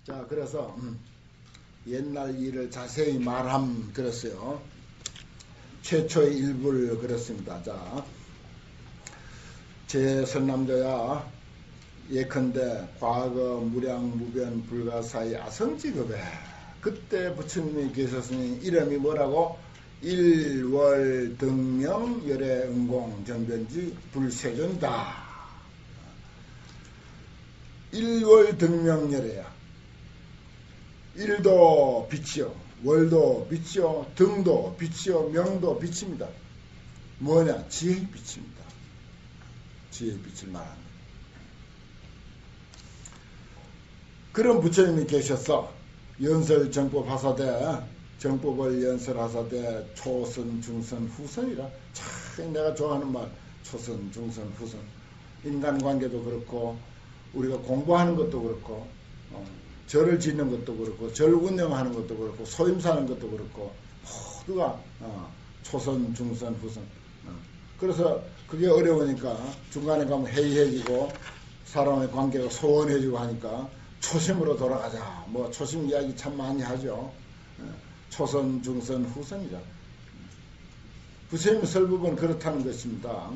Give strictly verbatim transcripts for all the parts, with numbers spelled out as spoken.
자, 그래서 음, 옛날 일을 자세히 말함 그랬어요. 최초의 일부를 그랬습니다. 자, 제 선남자야 예컨대 과거 무량무변 불가사의 아성직업에 그때 부처님이 계셨으니 이름이 뭐라고? 일월등명 열애응공 정변지 불세존이다. 일월등명열애야. 일도 빛이요, 월도 빛이요, 등도 빛이요, 명도 빛입니다. 뭐냐? 지혜의 빛입니다. 지혜의 빛을 말합니다. 그런 부처님이 계셨어. 연설 정법 하사대, 정법을 연설하사대 초선, 중선, 후선이라. 참 내가 좋아하는 말, 초선, 중선, 후선. 인간관계도 그렇고 우리가 공부하는 것도 그렇고 어, 절을 짓는 것도 그렇고 절 운영하는 것도 그렇고 소임사는 것도 그렇고 모두가 어, 초선, 중선, 후선. 어. 그래서 그게 어려우니까 중간에 가면 해이해지고 사람의 관계가 소원해지고 하니까 초심으로 돌아가자. 뭐 초심 이야기 참 많이 하죠. 초선, 중선, 후선이죠. 부처님 설법은 그렇다는 것입니다.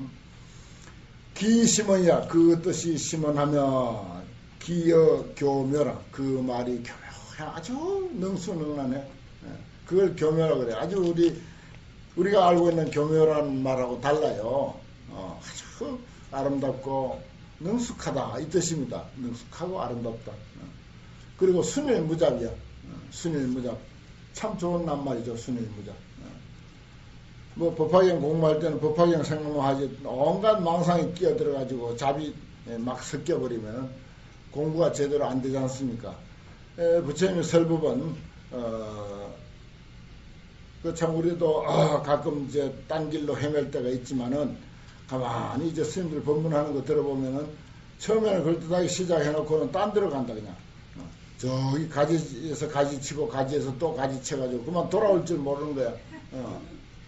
기심언이야. 그 뜻이 심언하며 기여 교묘라. 그 말이 교묘해. 아주 능수능란해. 그걸 교묘라 그래. 아주 우리 우리가 알고 있는 교묘라는 말하고 달라요. 어, 아주 아름답고 능숙하다 이 뜻입니다. 능숙하고 아름답다. 그리고 순일무잡이야. 순일무잡. 참 좋은 낱말이죠. 순일무잡. 뭐 법화경 공부할 때는 법화경 생각만 하지 온갖 망상이 끼어들어가지고 잡이 막 섞여버리면 공부가 제대로 안 되지 않습니까? 에, 부처님의 설법은 어, 그 참 우리도 어, 가끔 이제 딴 길로 헤맬 때가 있지만은 가만히 이제 스님들 법문하는 거 들어보면은 처음에는 그럴듯하게 시작해놓고는 딴 데로 간다 그냥. 어, 저기 가지에서 가지 치고 가지에서 또 가지 쳐가지고 그만 돌아올 줄 모르는 거야. 어.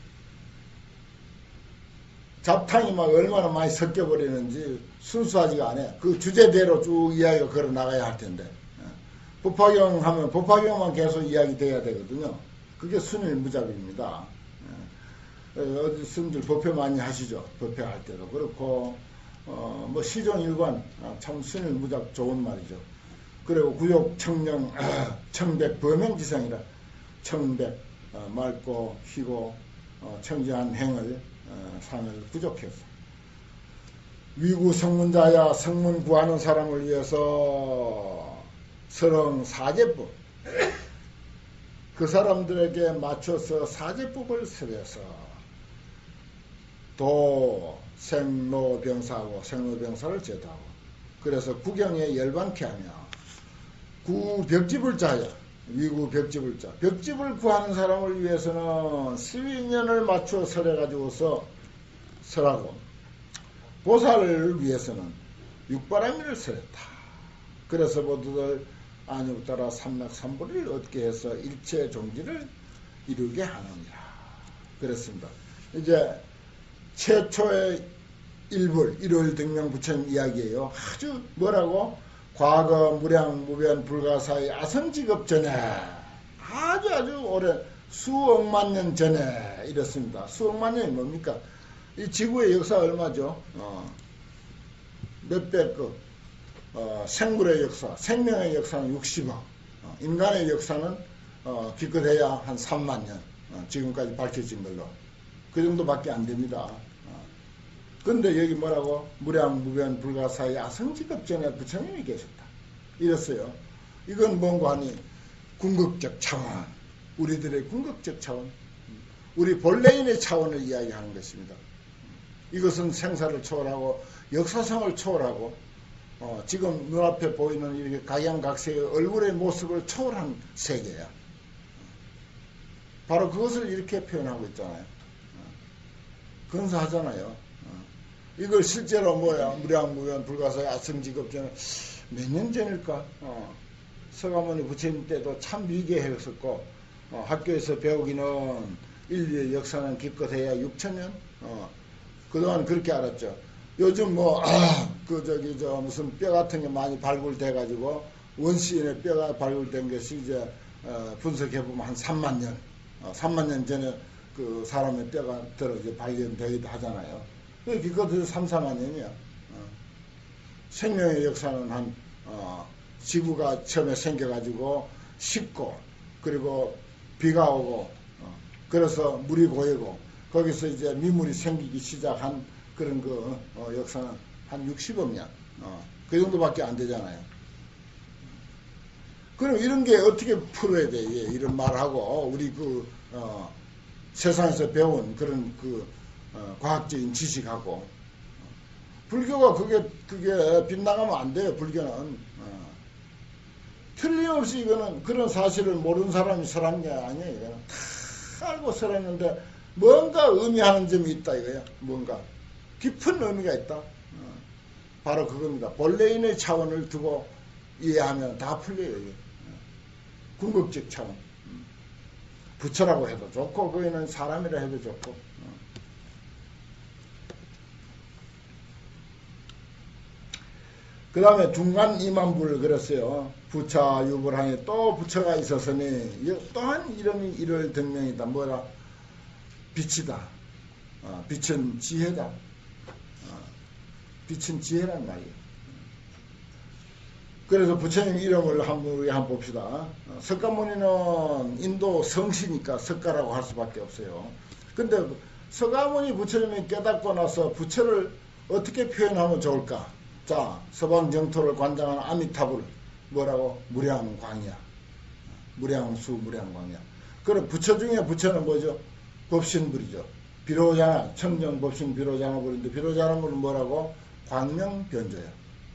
잡탕이 막 얼마나 많이 섞여버리는지 순수하지가 않아. 그 주제대로 쭉 이야기가 걸어 나가야 할 텐데. 어. 법화경 하면 법화경만 계속 이야기 돼야 되거든요. 그게 순일무잡입니다. 어디 스님들 법회 많이 하시죠. 법회 할 때도 그렇고 어, 뭐 시종일관 아, 참 순일무잡 좋은 말이죠. 그리고 구욕 청령 아, 청백 범행지상이라 청백 어, 맑고 희고 어, 청지한 행을 어, 상을 부족해서 위구 성문자야 성문 구하는 사람을 위해서 서령 사제법 그 사람들에게 맞춰서 사제법을 설해서 도, 생로병사하고 생로병사를 제도하고 그래서 구경에 열반케 하며 구 벽집을 짜야 위구 벽집을 짜 벽집을 구하는 사람을 위해서는 십이년을 맞추어 설해가지고서 설하고 보살을 위해서는 육바라밀을 설했다. 그래서 모두들 안육따라 삼락삼보리를 얻게 해서 일체 종지를 이루게 하느니라. 그랬습니다. 이제 최초의 일불, 일월등명 부처님 이야기예요. 아주 뭐라고? 과거 무량무변 불가사의 아성직업 전에 아주 아주 오래 수억만 년 전에 이렇습니다. 수억만 년이 뭡니까? 이 지구의 역사 얼마죠? 어, 몇백급 어, 생물의 역사, 생명의 역사는 육십억, 어, 인간의 역사는 어, 기껏해야 한 삼만 년, 어, 지금까지 밝혀진 걸로. 그 정도밖에 안 됩니다. 어. 근데 여기 뭐라고? 무량무변 불가사의 아성직업 전에 부처님이 계셨다. 이랬어요. 이건 뭔가 하니 궁극적 차원, 우리들의 궁극적 차원, 우리 본래인의 차원을 이야기하는 것입니다. 이것은 생사를 초월하고 역사성을 초월하고 어, 지금 눈앞에 보이는 이렇게 각양각색의 얼굴의 모습을 초월한 세계야. 바로 그것을 이렇게 표현하고 있잖아요. 어, 근사하잖아요. 어, 이걸 실제로 뭐야, 무량무변 불가사의 아성직업 전에 몇 년 전일까? 어, 서가모니 부처님 때도 참 미개했었고, 어, 학교에서 배우기는 인류의 역사는 기껏해야 육천 년? 어, 그동안 그렇게 알았죠. 요즘 뭐, 아, 그, 저기, 저, 무슨 뼈 같은 게 많이 발굴돼가지고, 원시인의 뼈가 발굴된 것이 이제 어, 분석해보면 한 삼만 년, 어, 삼만 년 전에 그 사람의 뼈가 들어 이제 발견되기도 하잖아요. 그것도 삼, 사만 년이야. 어. 생명의 역사는 한, 어, 지구가 처음에 생겨가지고 식고, 그리고 비가 오고, 어, 그래서 물이 고이고, 거기서 이제 미물이 생기기 시작한 그런 그, 어, 역사는 한 육십억 년, 어, 그 정도밖에 안 되잖아요. 그럼 이런 게 어떻게 풀어야 돼? 예, 이런 말하고, 우리 그, 어, 세상에서 배운 그런 그, 어, 과학적인 지식하고, 불교가 그게, 그게 빗나가면 안 돼요, 불교는. 어. 틀림없이 이거는 그런 사실을 모르는 사람이 설한 게 아니에요. 이거는 다 알고 설했는데, 뭔가 의미하는 점이 있다, 이거야. 뭔가. 깊은 의미가 있다. 어. 바로 그겁니다. 본래인의 차원을 두고 이해하면 다 풀려요, 이게. 궁극적 차원. 부처라고 해도 좋고, 거기는 사람이라 해도 좋고. 그 다음에 중간 이만불을 그렸어요. 부처 유불하니 또 부처가 있었으니 또한 이름이 일월 등명이다. 뭐라? 빛이다. 어, 빛은 지혜다. 어, 빛은 지혜란 말이에요. 그래서 부처님 이름을 한번 우리 한번 봅시다. 어, 석가모니는 인도 성씨니까 석가라고 할 수밖에 없어요. 근데 석가모니 부처님이 깨닫고 나서 부처를 어떻게 표현하면 좋을까? 자, 서방정토를 관장하는 아미타불 뭐라고? 무량광이야. 무량수 무량광이야. 그럼 부처 중에 부처는 뭐죠? 법신불이죠. 비로자나 청정 법신 비로자나불인데 비로자나불은 뭐라고? 광명변조야.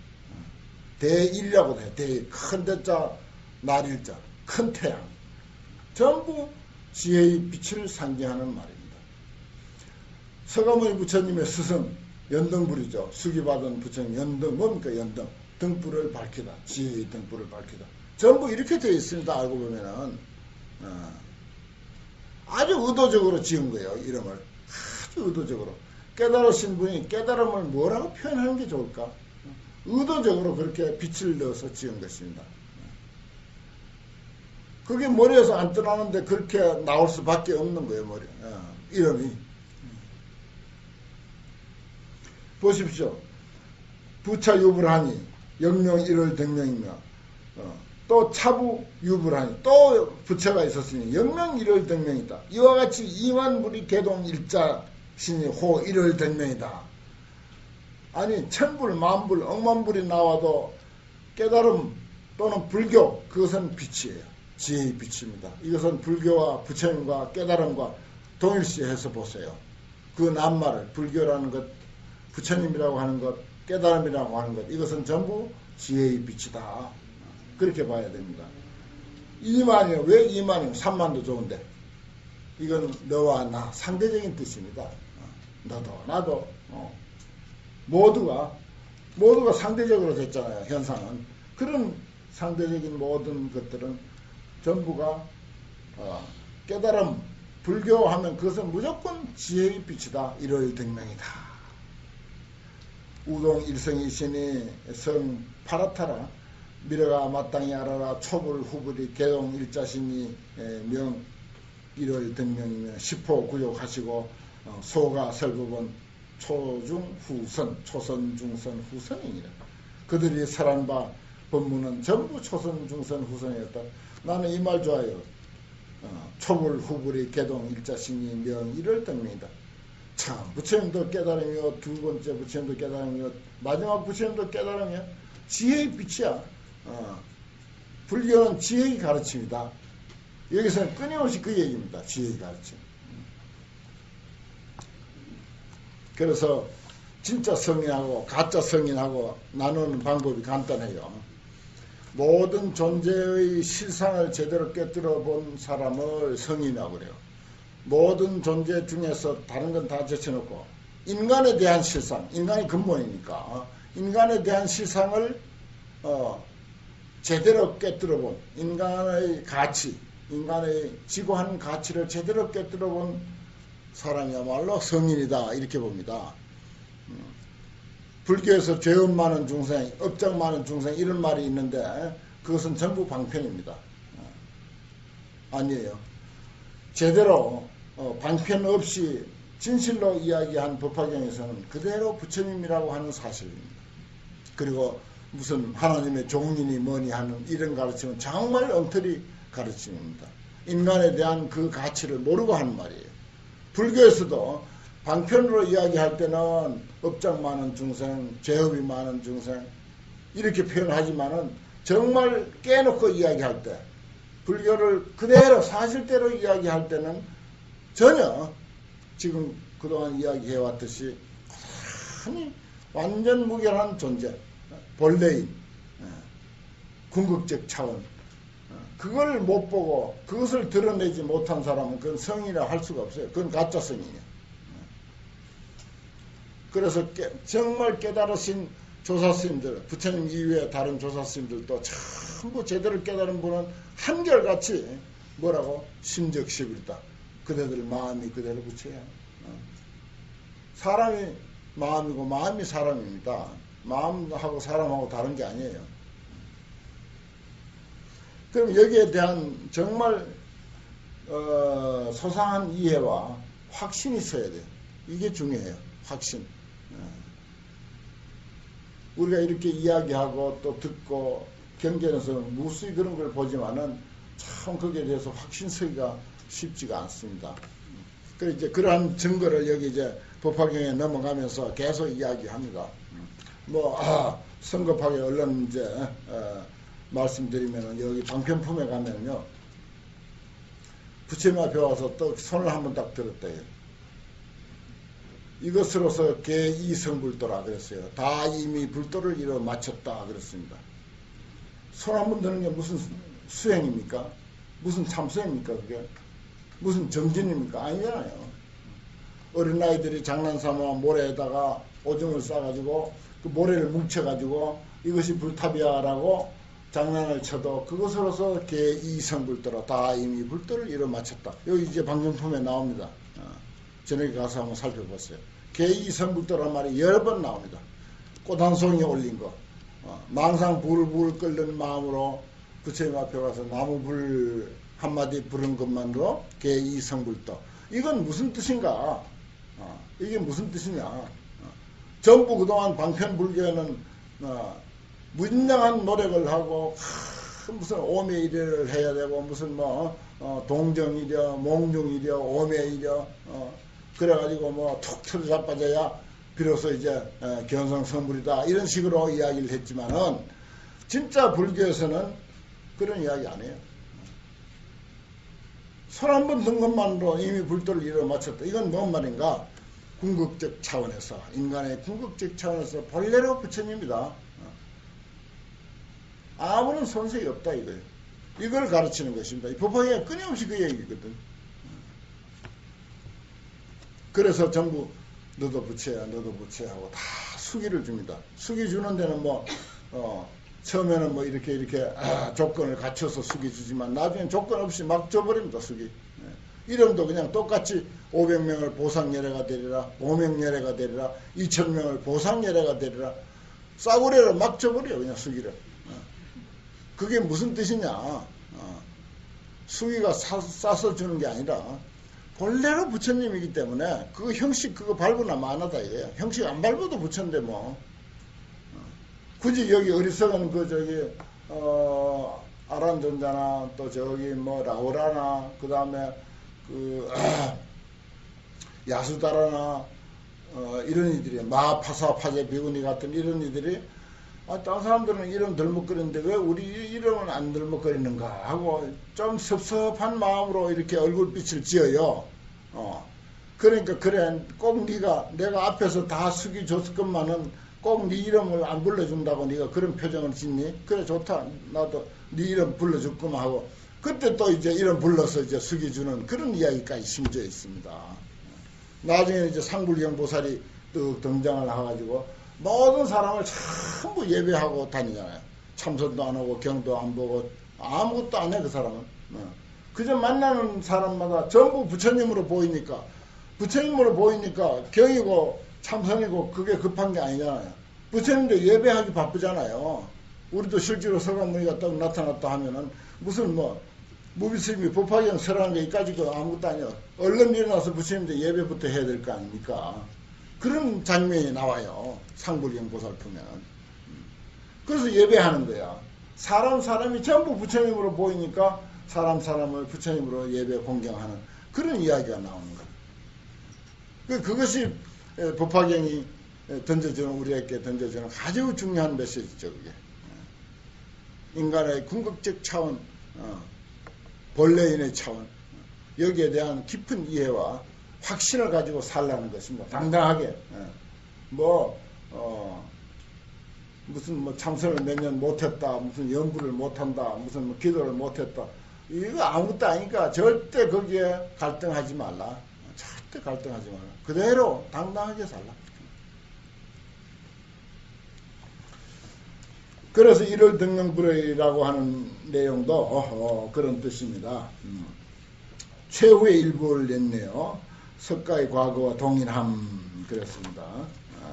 대일이라고 해. 대, 큰 대자, 날일자, 큰 태양. 전부 지혜의 빛을 상징하는 말입니다. 서가모니 부처님의 스승, 연등불이죠. 수기받은 부처님, 연등, 뭡니까, 연등? 등불을 밝히다. 지혜의 등불을 밝히다. 전부 이렇게 되어 있습니다. 알고 보면은. 어, 아주 의도적으로 지은 거예요. 이름을. 아주 의도적으로. 깨달으신 분이 깨달음을 뭐라고 표현하는 게 좋을까? 의도적으로 그렇게 빛을 넣어서 지은 것입니다. 그게 머리에서 안 떠나는데 그렇게 나올 수밖에 없는 거예요, 머리. 어, 이름이. 보십시오. 부차 유불하니, 영명 일월 등명이며, 어, 또 차부 유불하니, 또 부처가 있었으니, 영명 일월 등명이다. 이와 같이 이만불이 개동 일자 신이 호 일월 등명이다. 아니 천불, 만불, 억만불이 나와도 깨달음 또는 불교 그것은 빛이에요. 지혜의 빛입니다. 이것은 불교와 부처님과 깨달음과 동일시해서 보세요. 그 낱말을 불교라는 것, 부처님이라고 하는 것, 깨달음이라고 하는 것 이것은 전부 지혜의 빛이다. 그렇게 봐야 됩니다. 이만이요. 왜 이만이요? 삼만도 좋은데 이건 너와 나 상대적인 뜻입니다. 너도 나도 어. 모두가 모두가 상대적으로 됐잖아요. 현상은. 그런 상대적인 모든 것들은 전부가 어, 깨달음, 불교하면 그것은 무조건 지혜의 빛이다. 일월 등명이다. 우동 일성이시니 성 파라타라 미래가 마땅히 알아라 초불 후불이 개동 일자신이 명 일월 등명이면 십호 구욕하시고 어, 소가 설법은 초중 후선, 초선 중선 후선이니라. 그들이 설한 바 법문은 전부 초선 중선 후선이었다. 나는 이 말 좋아요. 어, 초불 후불이 개동 일자신이 명 일월 등명이다. 참 부처님도 깨달음이요, 두 번째 부처님도 깨달음이요, 마지막 부처님도 깨달음이요. 지혜의 빛이야. 어, 불교는 지혜의 가르침이다. 여기서는 끊임없이 그 얘기입니다. 지혜의 가르침. 그래서 진짜 성인하고 가짜 성인하고 나누는 방법이 간단해요. 모든 존재의 실상을 제대로 깨뜨려 본 사람을 성인이라고 그래요. 모든 존재 중에서 다른 건 다 제쳐놓고 인간에 대한 실상, 인간이 근본이니까 인간에 대한 실상을 어, 제대로 깨뜨려 본 인간의 가치, 인간의 지고한 가치를 제대로 깨뜨려 본 사람이야말로 성인이다 이렇게 봅니다. 불교에서 죄업 많은 중생, 업적 많은 중생 이런 말이 있는데 그 그것은 전부 방편입니다. 아니에요. 제대로 어, 방편 없이 진실로 이야기한 법화경에서는 그대로 부처님이라고 하는 사실입니다. 그리고 무슨 하나님의 종인이 뭐니 하는 이런 가르침은 정말 엉터리 가르침입니다. 인간에 대한 그 가치를 모르고 하는 말이에요. 불교에서도 방편으로 이야기할 때는 업장 많은 중생, 죄업이 많은 중생 이렇게 표현하지만은 정말 깨놓고 이야기할 때, 불교를 그대로 사실대로 이야기할 때는 전혀 지금 그동안 이야기해왔듯이 고스란히 완전 무결한 존재, 본래인, 궁극적 차원, 그걸 못 보고 그것을 드러내지 못한 사람은 그건 성이라 할 수가 없어요. 그건 가짜 성이에요. 그래서 깨, 정말 깨달으신 조사스님들, 부처님 이외에 다른 조사스님들도 전부 제대로 깨달은 분은 한결같이 뭐라고? 심적십일다. 그대들 마음이 그대로 부처야. 사람이 마음이고 마음이 사람입니다. 마음하고 사람하고 다른 게 아니에요. 그럼 여기에 대한 정말 어, 소상한 이해와 확신이 있어야 돼요. 이게 중요해요. 확신. 우리가 이렇게 이야기하고 또 듣고 경전에서 무수히 그런 걸 보지만은 참 거기에 대해서 확신서기가 쉽지가 않습니다. 그래서 이제 그러한 증거를 여기 이제 법화경에 넘어가면서 계속 이야기합니다. 뭐 아, 성급하게 얼른 이제 어, 말씀드리면은 여기 방편품에 가면요, 부처님 앞에 와서 또 손을 한번 딱 들었대요. 이것으로서 개이성불도라 그랬어요. 다 이미 불도를 이뤄 마쳤다 그랬습니다. 손 한번 드는 게 무슨 수행입니까? 무슨 참수행입니까? 그게 무슨 정진입니까? 아니잖아요. 어린아이들이 장난삼아 모래에다가 오줌을 싸가지고 그 모래를 뭉쳐가지고 이것이 불탑이야 라고 장난을 쳐도 그것으로서 개이성불도라 다 이미 불도를 이뤄 마쳤다. 여기 이제 방정품에 나옵니다. 저녁에 가서 한번 살펴봤어요. 개이성불도란 말이 여러 번 나옵니다. 꽃 한 송이 올린 거, 어, 망상 불불 끓는 마음으로 부처님 앞에 가서 나무불 한마디 부른 것만으로 개이성불도. 이건 무슨 뜻인가? 어, 이게 무슨 뜻이냐? 어, 전부 그동안 방편불교에는 어, 무진장한 노력을 하고 하, 무슨 오매일을 해야 되고 무슨 뭐 어, 동정이랴 몽중이랴 오매이랴 어, 그래가지고 뭐 툭 틀어 자빠져야 비로소 이제 어, 견성성불이다 이런 식으로 이야기를 했지만은 진짜 불교에서는 그런 이야기 안 해요. 손 한 번 든 것만으로 이미 불도를 이뤄 마쳤다. 이건 뭔 말인가? 궁극적 차원에서, 인간의 궁극적 차원에서 본래로 부처님이다. 아무런 손색이 없다 이거예요. 이걸 가르치는 것입니다. 이 법화경에 끊임없이 그 얘기거든. 그래서 전부 너도 부처야 너도 부처야 하고 다 수기를 줍니다. 수기 주는 데는 뭐 어, 처음에는 뭐 이렇게 이렇게 아, 조건을 갖춰서 수기 주지만 나중엔 조건 없이 막 줘버립니다. 수기. 네. 이름도 그냥 똑같이 오백 명을 보상예례가 되리라, 오명예례가 되리라, 이천 명을 보상예례가 되리라, 싸구려를 막 줘버려요. 그냥 수기를. 그게 무슨 뜻이냐? 어, 수기가 사, 싸서 주는 게 아니라 본래로 부처님이기 때문에 그 형식 그거 밟으나 마나다 이거예요. 형식 안 밟아도 부처인데 뭐 어, 굳이 여기 어리석은 그 저기 어, 아란존자나 또 저기 뭐 라오라나 그 다음에 그 아, 야수다라나 어, 이런 이들이 마파사파제 비구니 같은 이런 이들이 아, 다른 사람들은 이름 덜먹거리는데 왜 우리 이름은 안 덜먹거리는가 하고 좀 섭섭한 마음으로 이렇게 얼굴빛을 지어요. 어. 그러니까 그래 꼭 네가 내가 앞에서 다 숙이 줬을 것만은 꼭 네 이름을 안 불러준다고 네가 그런 표정을 짓니? 그래 좋다. 나도 네 이름 불러줄구만 하고 그때 또 이제 이름 불러서 이제 숙여주는 그런 이야기까지 심져 있습니다. 나중에 이제 상불경 보살이 또 등장을 해가지고 모든 사람을 전부 예배하고 다니잖아요. 참선도 안 하고 경도 안 보고 아무것도 안 해 그 사람은. 그저 만나는 사람마다 전부 부처님으로 보이니까 부처님으로 보이니까 경이고 참선이고 그게 급한 게 아니잖아요. 부처님도 예배하기 바쁘잖아요. 우리도 실제로 서가모니가 딱 나타났다 하면은 무슨 뭐 무비스님이 법화경 설하는 게 이까지도 아무것도 아니야. 얼른 일어나서 부처님한테 예배부터 해야 될 거 아닙니까? 그런 장면이 나와요. 상불경 보살프면. 그래서 예배하는 거야. 사람 사람이 전부 부처님으로 보이니까 사람 사람을 부처님으로 예배 공경하는 그런 이야기가 나오는 거야. 그것이 법화경이 던져주는, 우리에게 던져주는 아주 중요한 메시지죠. 그게. 인간의 궁극적 차원, 본래인의 차원, 여기에 대한 깊은 이해와 확신을 가지고 살라는 것입니다. 당당하게. 뭐, 어, 무슨 뭐 참선을 몇 년 못했다, 무슨 연구를 못한다, 무슨 뭐 기도를 못했다. 이거 아무것도 아니니까 절대 거기에 갈등하지 말라. 절대 갈등하지 말라. 그대로 당당하게 살라. 그래서 일월 등명불의라고 하는 내용도 어허, 그런 뜻입니다. 음. 최후의 일부를 냈네요. 석가의 과거와 동일함 그랬습니다. 아.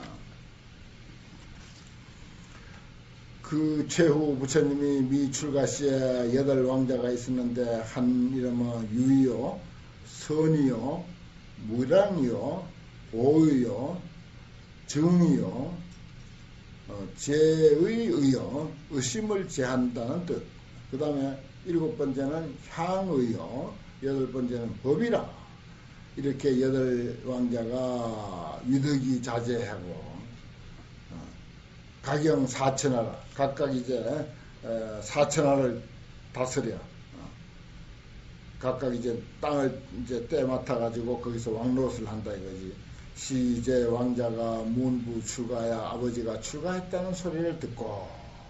그 최후 부처님이 미출가시에 여덟 왕자가 있었는데 한 이름은 유의요, 선이요, 무량이요, 오의요, 정이요, 어, 제의 의요, 의심을 제한다는 뜻. 그 다음에 일곱 번째는 향의요, 여덟 번째는 법이라. 이렇게 여덟 왕자가 위덕이 자제하고 어, 가경 사천하라, 각각 이제 에, 사천하를 다스려. 어, 각각 이제 땅을 이제 때 맡아 가지고 거기서 왕노릇을 한다 이거지. 시제 왕자가 문부 출가야 아버지가 출가했다는 소리를 듣고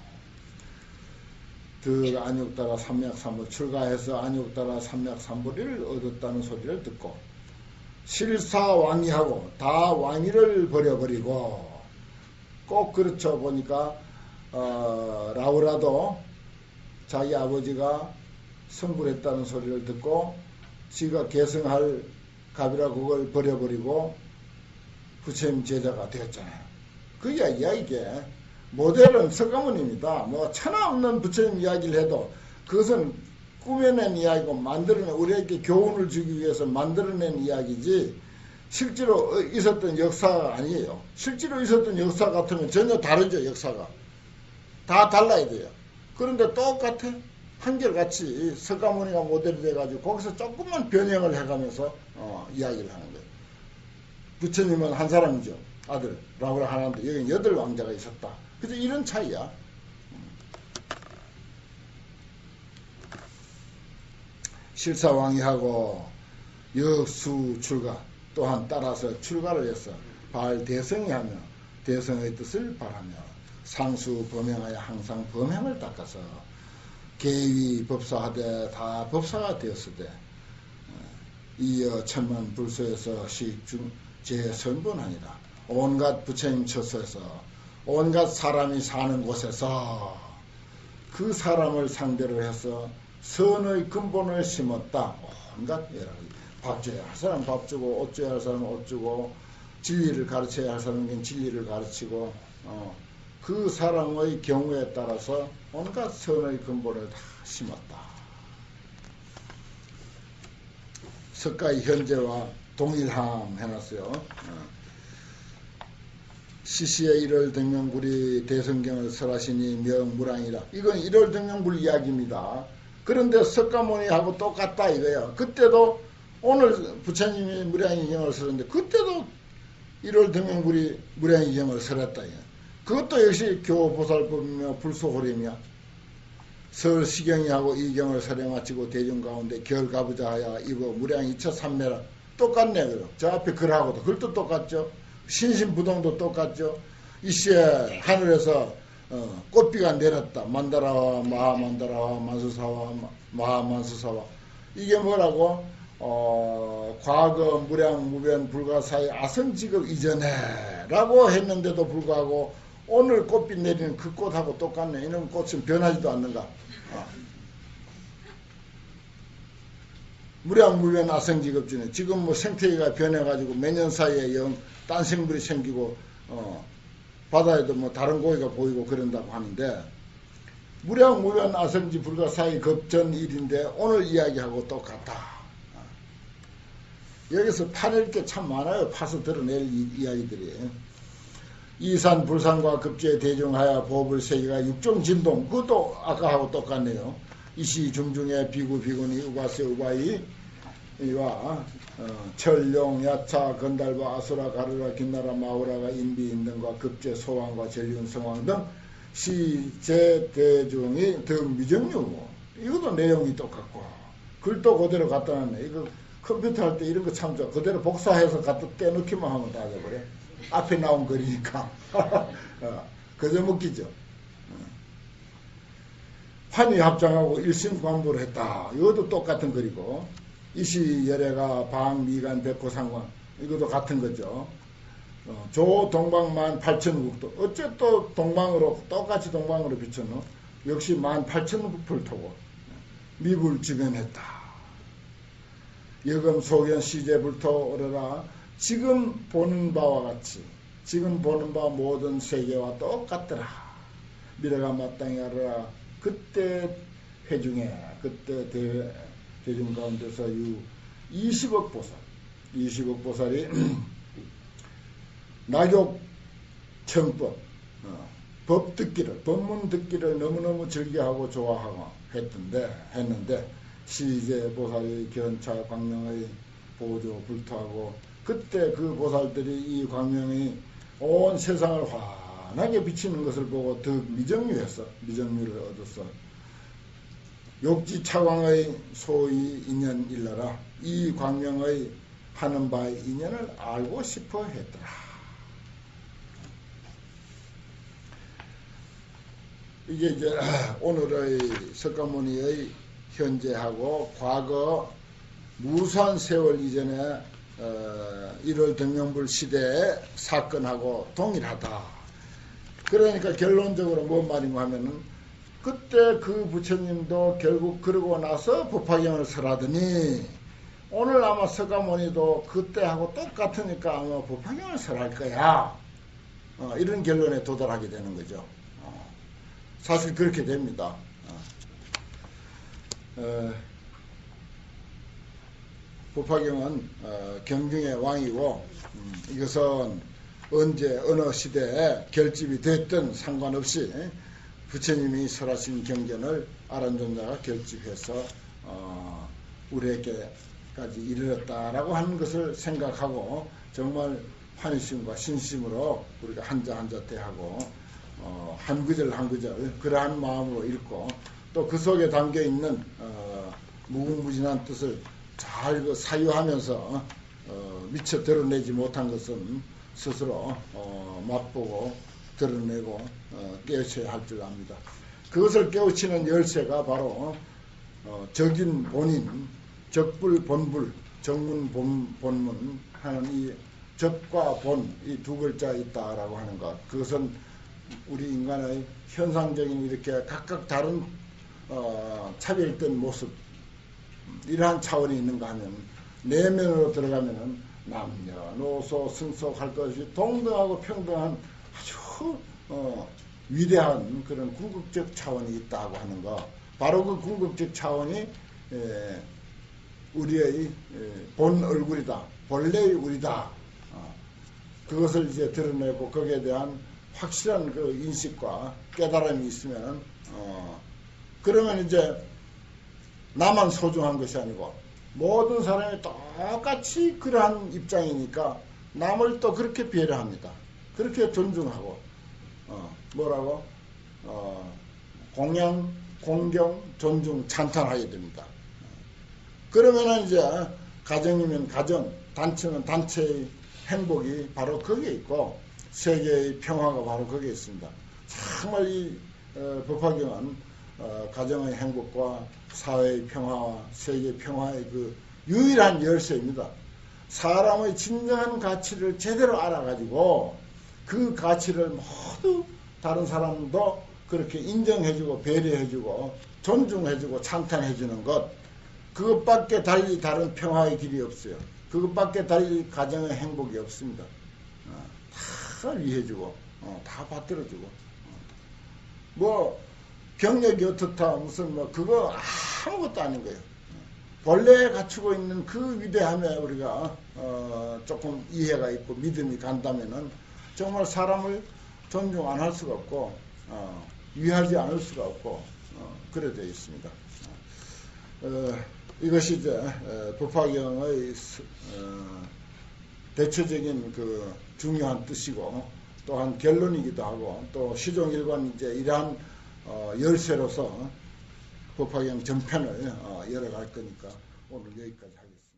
그 안욕따라 삼맥삼불 출가해서 안욕따라 삼맥삼불을 얻었다는 소리를 듣고 실사왕이하고 다 왕위를 버려버리고 꼭 그렇죠. 보니까 어, 라우라도 자기 아버지가 성불했다는 소리를 듣고 지가 계승할 갑이라 그걸 버려버리고 부처님 제자가 되었잖아요. 그 이야기야 이게. 모델은 석가모니입니다. 뭐 천하 없는 부처님 이야기를 해도 그것은 꾸며낸 이야기고 만들어낸, 우리에게 교훈을 주기 위해서 만들어낸 이야기지 실제로 있었던 역사가 아니에요. 실제로 있었던 역사 같으면 전혀 다르죠. 역사가 다 달라야 돼요. 그런데 똑같아. 한결같이 석가모니가 모델이 돼가지고 거기서 조금만 변형을 해가면서 어, 이야기를 하는 거예요. 부처님은 한 사람이죠. 아들 라고 하는데 여기는 여덟 왕자가 있었다. 그래서 이런 차이야. 실사왕이하고 역수 출가 또한 따라서 출가를 해서 발 대성이 하며 대성의 뜻을 바라며 상수 범행하여 항상 범행을 닦아서 계위 법사하되 다 법사가 되었으되 이어 천만 불소에서 시중 제선본하니라. 온갖 부처님 처소에서 온갖 사람이 사는 곳에서 그 사람을 상대로 해서 선의 근본을 심었다. 온갖 여러 가지. 밥 줘야 할 사람 밥 주고 옷 줘야 할 사람 옷 주고 진리를 가르쳐야 할 사람은 진리를 가르치고 어, 그 사람의 경우에 따라서 온갖 선의 근본을 다 심었다. 석가의 현재와 동일함 해놨어요. 어. 시시의 일월 등명불이 대성경을 설하시니 명무량이라. 이건 일월 등명불 이야기입니다. 그런데 석가모니하고 똑같다 이거예요. 그때도 오늘 부처님이 무량이경을 설했는데 그때도 일월 등명불이 무량이경을 설했다. 그것도 역시 교보살법이며 불소호림이야. 설시경이하고 이경을 설해 마치고 대중 가운데 결가부자하여 이거 무량이처 삼매라. 똑같네. 그럼 저 앞에 글하고도 글도 똑같죠. 신신부동도 똑같죠. 이시에 하늘에서 어, 꽃비가 내렸다. 만다라와 마하만다라와 만수사와 마하만수사와. 이게 뭐라고? 어, 과거 무량 무변 불가사의 아성직업 이전에 라고 했는데도 불구하고 오늘 꽃비 내리는 그 꽃하고 똑같네. 이런 꽃은 변하지도 않는가. 어. 무량무변 아성직업 중에 지금 뭐 생태계가 변해가지고 몇 년 사이에 영 딴 생물이 생기고 어, 바다에도 뭐 다른 고기가 보이고 그런다고 하는데 무량무변 아성지 불가사의 급전일인데 오늘 이야기하고 똑같다. 여기서 파낼 게 참 많아요. 파서 드러낼 이, 이야기들이. 이산 불산과 급제 대중하여 법을 세계가 육종진동. 그것도 아까하고 똑같네요. 이시 중중에 비구 비구니 우바세 우바이 이와 어, 철룡 야차 건달바 아수라 가르라 김나라 마우라가 인비 인등과 급제 소왕과 전륜 성왕 등 시제 대중이 등 미정유고. 이것도 내용이 똑같고 글도 그대로 갖다 놨네. 이거 컴퓨터 할 때 이런 거 참 좋아. 그대로 복사해서 갖다 떼놓기만 하면 다 돼버려. 앞에 나온 글이니까. 어, 그저 먹기죠. 환희 합장하고 일심광부를 했다. 이것도 똑같은 글이고. 이시 열애가 방 미간 백호 상관. 이것도 같은 거죠. 어, 조 동방만 팔천국도. 어째 또 동방으로 똑같이 동방으로 비쳤노? 역시 만 팔천국불토고 미불 지변했다. 여금 소견 시제불토 오르라. 지금 보는 바와 같이 지금 보는 바 모든 세계와 똑같더라. 미래가 마땅히 하라. 그때 회중에 그때 대, 대중 가운데서 유 이십억 보살 이십억 보살이 낙욕 청법 어, 법 듣기를 법문 듣기를 너무너무 즐겨하고 좋아하고 했던데 했는데 시제 보살이 견차 광명의 보조 불토하고 그때 그 보살들이 이 광명이 온 세상을 환하게 비치는 것을 보고 더 미정유했어. 미정유를 얻었어. 욕지 차광의 소위 인연 일러라. 이 광명의 하는 바의 인연을 알고 싶어 했더라. 이게 이제 오늘의 석가모니의 현재하고 과거 무수한 세월 이전에 어, 일월 등명불 시대의 사건하고 동일하다. 그러니까 결론적으로 뭔 말인가 하면은 그때 그 부처님도 결국 그러고 나서 법화경을 설하더니 오늘 아마 석가모니도 그때하고 똑같으니까 아마 법화경을 설할 거야. 어, 이런 결론에 도달하게 되는 거죠. 어, 사실 그렇게 됩니다. 어, 어, 법화경은 어, 경중의 왕이고 음, 이것은 언제 어느 시대에 결집이 됐든 상관없이 부처님이 설하신 경전을 아란존자가 결집해서 어, 우리에게까지 이르렀다라고 하는 것을 생각하고 정말 환희심과 신심으로 우리가 한자 한자 대하고 어, 한 구절 한 구절 그러한 마음으로 읽고 또 그 속에 담겨있는 어, 무궁무진한 뜻을 잘 그 사유하면서 어, 미처 드러내지 못한 것은 스스로 어, 맛보고 드러내고 어, 깨우쳐야 할 줄 압니다. 그것을 깨우치는 열쇠가 바로 어, 적인 본인, 적불 본불, 정문 본, 본문 하는 이 적과 본 이 두 글자 있다라고 하는 것. 그것은 우리 인간의 현상적인 이렇게 각각 다른 어, 차별된 모습 이러한 차원이 있는가 하면 내면으로 들어가면은 남녀노소 승속할 것이 동등하고 평등한 아주 어, 위대한 그런 궁극적 차원이 있다고 하는 거. 바로 그 궁극적 차원이 에, 우리의 에, 본 얼굴이다. 본래의 우리다. 어, 그것을 이제 드러내고 거기에 대한 확실한 그 인식과 깨달음이 있으면 어, 그러면 이제 나만 소중한 것이 아니고 모든 사람이 똑같이 그러한 입장이니까 남을 또 그렇게 배려합니다. 그렇게 존중하고 어, 뭐라고 어, 공양, 공경, 존중, 찬탄하게 됩니다. 그러면은 이제 가정이면 가정, 단체는 단체의 행복이 바로 거기에 있고 세계의 평화가 바로 거기에 있습니다. 정말 이 어, 법화경은 어, 가정의 행복과 사회의 평화와 세계 평화의 그 유일한 열쇠입니다. 사람의 진정한 가치를 제대로 알아가지고 그 가치를 모두 다른 사람도 그렇게 인정해주고 배려해주고 존중해주고 찬탄해주는 것, 그것밖에 달리 다른 평화의 길이 없어요. 그것밖에 달리 가정의 행복이 없습니다. 어, 다 위해주고 어, 다 받들어주고 어. 뭐 경력이 어떻다 무슨 뭐 그거 아무것도 아닌 거예요. 본래 갖추고 있는 그 위대함에 우리가 어 조금 이해가 있고 믿음이 간다면은 정말 사람을 존중 안 할 수가 없고 어 위하지 않을 수가 없고 어 그래 되어 있습니다. 어 이것이 이제 법화경의 어 대체적인 그 중요한 뜻이고 또한 결론이기도 하고 또 시종일관 이제 이러한 어 열쇠로서 법화경 전편을 어 열어갈 거니까 오늘 여기까지 하겠습니다.